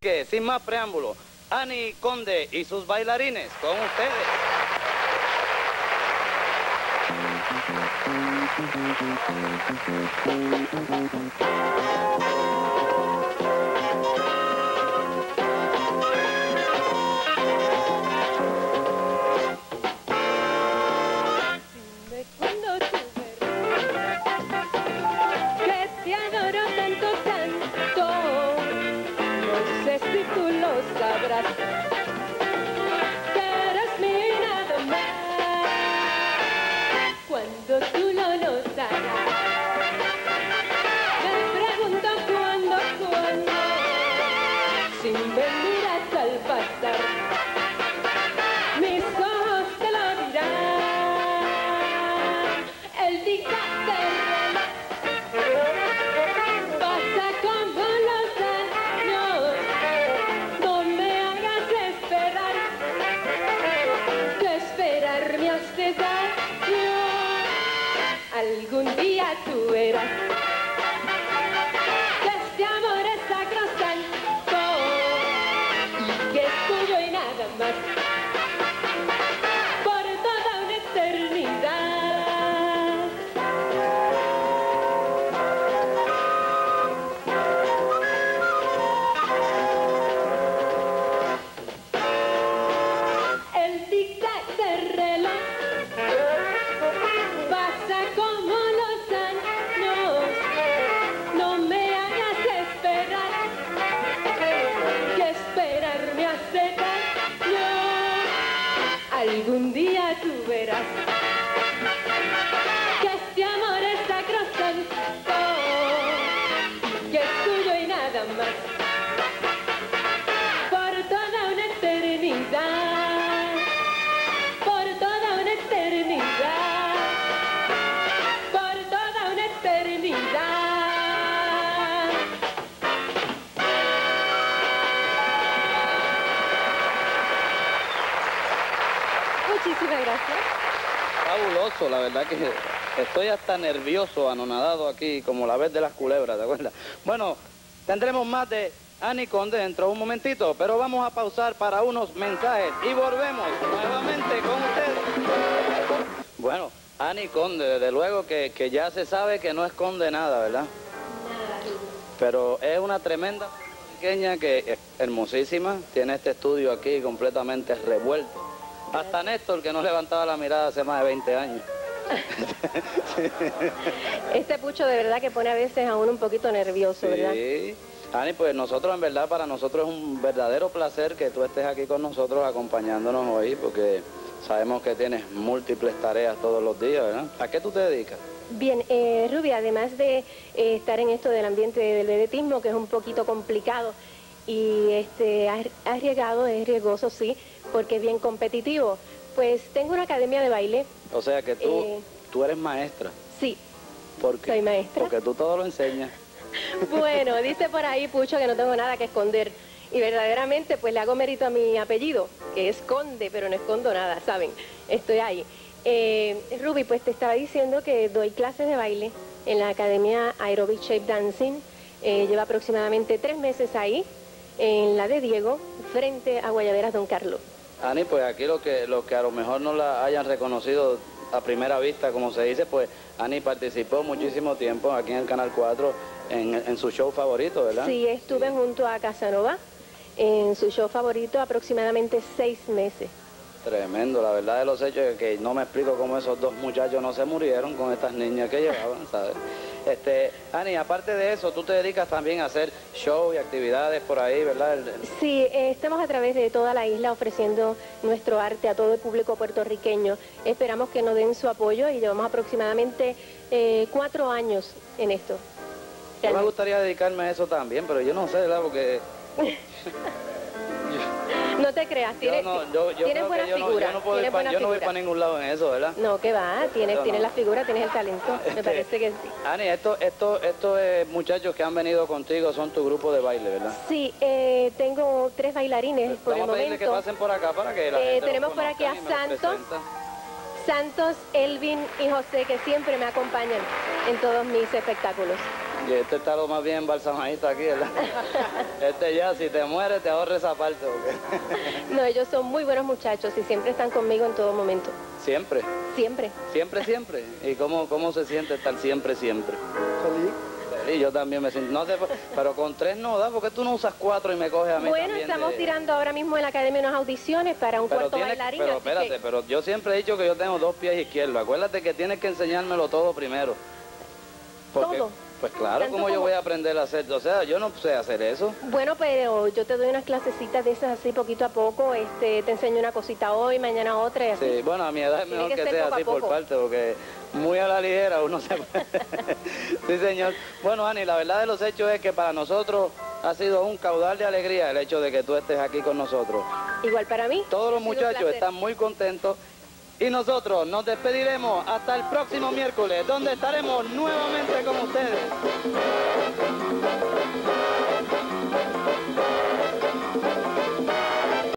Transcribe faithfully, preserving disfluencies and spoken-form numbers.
Que sin más preámbulo, Ani Conde y sus bailarines, con ustedes. Dime cuando tú verás que te adoro tanto, tanto. No sé si tú lo sabrás, que eres mío y nada más. Cuando tú lo notarás, me pregunto cuándo, cuándo, sin venir hasta el pasar, mis ojos te lo dirán. El dictado del reloj pasa como los años. No me hagas esperar, que esperar me hace daño. Algún día tú verás que este amor es sacrosanto y que es tuyo y nada más, por toda una eternidad. El tic-tac del reloj pasa como los años. No me hagas esperar, que esperar me hace daño. Algún día tú verás que este amor es sacrosanto y que es tuyo y nada más, por toda una eternidad, por toda una eternidad, por toda una eternidad. Muchísimas gracias. Fabuloso, la verdad que estoy hasta nervioso, anonadado aquí, como la vez de las culebras, ¿te acuerdas? Bueno, tendremos más de Ani Conde dentro de un momentito, pero vamos a pausar para unos mensajes y volvemos nuevamente con ustedes. Bueno, Ani Conde, desde luego que, que ya se sabe que no esconde nada, ¿verdad? Pero es una tremenda pequeña que es hermosísima, tiene este estudio aquí completamente revuelto. Hasta Néstor, que no levantaba la mirada hace más de veinte años. Este pucho de verdad que pone a veces a uno un poquito nervioso, ¿verdad? Sí. Ani, pues nosotros en verdad, para nosotros es un verdadero placer que tú estés aquí con nosotros acompañándonos hoy, porque sabemos que tienes múltiples tareas todos los días, ¿verdad? ¿A qué tú te dedicas? Bien, eh, Rubia, además de eh, estar en esto del ambiente del vedetismo, que es un poquito complicado y este arriesgado, es riesgoso, sí, porque es bien competitivo, pues tengo una academia de baile. O sea que tú, eh, tú eres maestra. Sí, ¿Por qué? soy maestra. Porque tú todo lo enseñas. Bueno, dice por ahí Pucho que no tengo nada que esconder. Y verdaderamente pues le hago mérito a mi apellido, que es Conde, pero no escondo nada, ¿saben? Estoy ahí. Eh, Ruby, pues te estaba diciendo que doy clases de baile en la Academia Aerobic Shape Dancing. Eh, lleva aproximadamente tres meses ahí, en la de Diego, frente a Guayaberas Don Carlos. Ani, pues aquí lo que, los que a lo mejor no la hayan reconocido a primera vista, como se dice, pues Ani participó muchísimo tiempo aquí en el Canal cuatro en, en su show favorito, ¿verdad? Sí, estuve sí. junto a Casanova en su show favorito aproximadamente seis meses. Tremendo, la verdad de los hechos es que no me explico cómo esos dos muchachos no se murieron con estas niñas que llevaban, ¿sabes? Este, Ani, aparte de eso, tú te dedicas también a hacer show y actividades por ahí, ¿verdad? Sí, eh, estamos a través de toda la isla ofreciendo nuestro arte a todo el público puertorriqueño. Esperamos que nos den su apoyo y llevamos aproximadamente eh, cuatro años en esto. Yo me gustaría dedicarme a eso también, pero yo no sé, ¿verdad? Porque... No te creas, tienes, no, yo, yo tienes buena yo figura. No, yo no, puedo ir pa, yo no voy para ningún lado en eso, ¿verdad? No, que va, tienes, tienes no. la figura, tienes el talento, me este, parece que sí. Ani, estos esto, esto, eh, muchachos que han venido contigo son tu grupo de baile, ¿verdad? Sí, eh, tengo tres bailarines por el momento. Vamos a pedirle que pasen por acá para que la eh, gente Tenemos por aquí a Santos, Santos, Elvin y José, que siempre me acompañan en todos mis espectáculos. Y este está lo más bien balsamadito aquí, ¿verdad? Este ya, si te mueres, te ahorres esa parte. Porque... No, ellos son muy buenos muchachos y siempre están conmigo en todo momento. ¿Siempre? Siempre. ¿Siempre, siempre? ¿Y cómo, cómo se siente estar siempre, siempre? Feliz. Feliz, yo también me siento... No sé, pero con tres no da, ¿por qué tú no usas cuatro y me coges a mí Bueno, también estamos de... tirando ahora mismo en la academia unas audiciones para un Pero cuarto tienes- bailarín. Pero así espérate, que- pero yo siempre he dicho que yo tengo dos pies izquierdos. Acuérdate que tienes que enseñármelo todo primero. Porque, ¿Todo? Pues claro, Tanto ¿cómo yo como- voy a aprender a hacer? O sea, yo no sé hacer eso. Bueno, pero yo te doy unas clasecitas de esas así poquito a poco, este, te enseño una cosita hoy, mañana otra y así. Sí, bueno, a mi edad es Tiene mejor que que, ser sea poco a así por poco. parte, porque muy a la ligera uno se puede. Sí, señor. Bueno, Ani, la verdad de los hechos es que para nosotros ha sido un caudal de alegría el hecho de que tú estés aquí con nosotros. Igual para mí. Todos los Ha sido un muchachos placer. están muy contentos y nosotros nos despediremos hasta el próximo miércoles, donde estaremos nuevamente con ustedes.